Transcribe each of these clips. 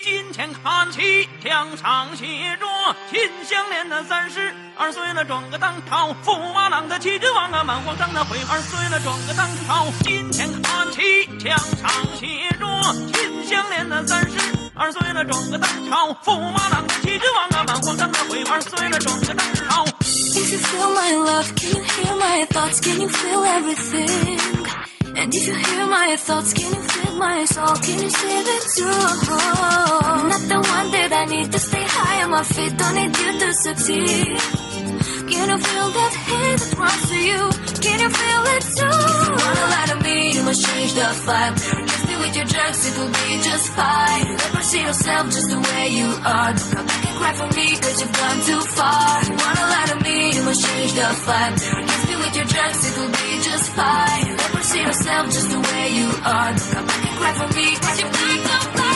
金钱看齐，墙上写着秦香莲的32岁了，转个当朝，驸马郎的旗帜王啊，满皇上的回2岁了，转个当朝。金钱看齐，墙上写着秦香莲的32岁了，转个当朝，驸马郎的旗帜王啊，满皇上的回2岁了，转个当朝。 If you feel my love, can you hear my thoughts? Can you feel everything? And if you hear my thoughts, can you feel my soul? Can you see it too? I'm not the one that I need to stay high on my feet. Don't need you to succeed. Can you feel that hate that runs to you? Can you feel it too? If you wanna lie to me, you must change the vibe. Kiss me with your drugs, it will be just fine. Never see yourself just the way you are. Don't come back and cry for me, cause you've gone too far. If you wanna lie to me, you must change the vibe. Kiss me with your drugs, it will be just fine. Never see yourself just the way you are. Don't come back and cry for me, cause you've gone too far.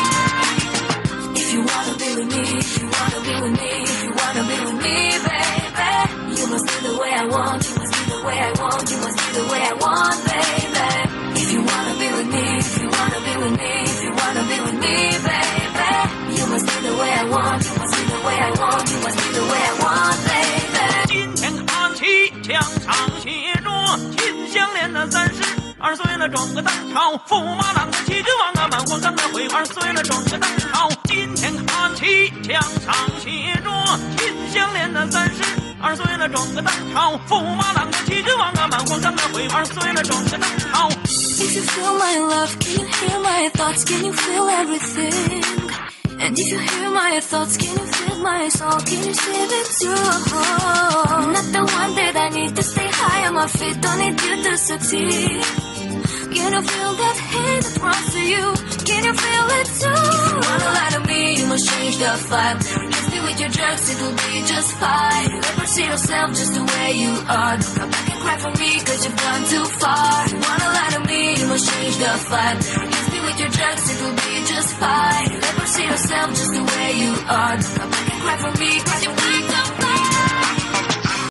If you wanna be with me, if you wanna be with me, if you wanna be with me, baby, you must be the way I want, you must be the way I want, you must be the way I want, baby. If you wanna be with me, if you wanna be with me, if you wanna be with me, baby, you must be the way I want, you must be the way I want, you must be the way I want, baby. 金钱看齐，墙上写着秦香莲的32岁了，转个当朝，驸马郎的旗帜王啊，满皇上的回2岁了，转个当朝。金钱看齐，墙上写着秦香莲的32岁了，转个当朝，驸马郎的旗帜王啊，满皇上的回2岁了，转个当朝。 If you feel my love, can you hear my thoughts? Can you feel everything? And if you hear my thoughts, can you feel my soul? Can you see it too? I'm not the one that I need to stay high on my feet. Don't need you to succeed. Can you feel that hate that runs to you? Can you feel it too? If you wanna lie to me, you must change the vibe. Kiss me with your drugs, it will be just fine. Never see yourself just the way you are. Don't come back and cry for me, cause you've gone too far. If you wanna lie to me, you must change the vibe. Kiss me with your drugs, it will be just fine. Never see yourself just the way you are. Don't come back and cry for me, cause you've